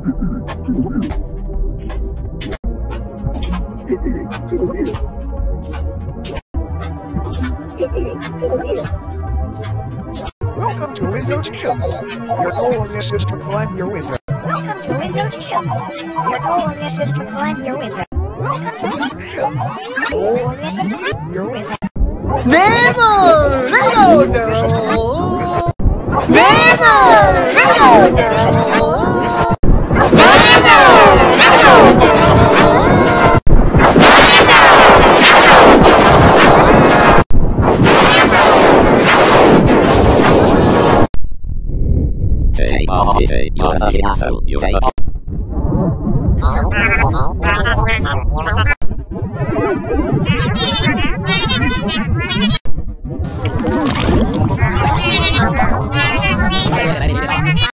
Welcome to Windows 10. Your goal on this is to climb your window. Welcome to Windows 10. Your goal on this is to climb your window. Welcome to Windows 10. Your goal on this is to climb your window. Never! No! Hey, you're an asshole. You're a